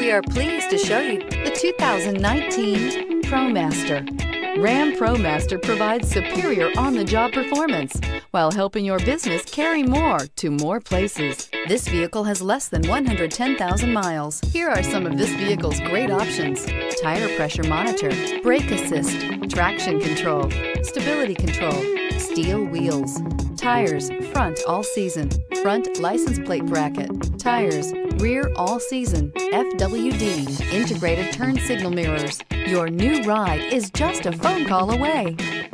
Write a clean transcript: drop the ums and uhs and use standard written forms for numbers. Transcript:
We are pleased to show you the 2019 ProMaster. Ram ProMaster provides superior on-the-job performance while helping your business carry more to more places. This vehicle has less than 110,000 miles. Here are some of this vehicle's great options: tire pressure monitor, brake assist, traction control, stability control, steel wheels, tires front all season, front license plate bracket, tires rear all season, FWD, integrated turn signal mirrors. Your new ride is just a phone call away.